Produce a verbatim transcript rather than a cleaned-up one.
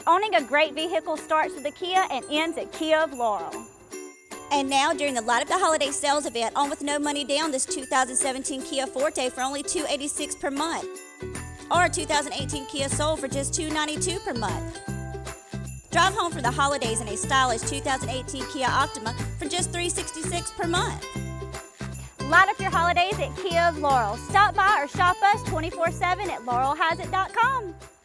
Owning a great vehicle starts with a Kia and ends at Kia of Laurel. And now, during the Light Up the Holiday sales event, on with no money down this two thousand seventeen Kia Forte for only two hundred eighty-six dollars per month. Or two thousand eighteen Kia Soul for just two hundred ninety-two dollars per month. Drive home for the holidays in a stylish two thousand eighteen Kia Optima for just three hundred sixty-six dollars per month. Light up your holidays at Kia of Laurel. Stop by or shop us twenty-four seven at laurel has it dot com.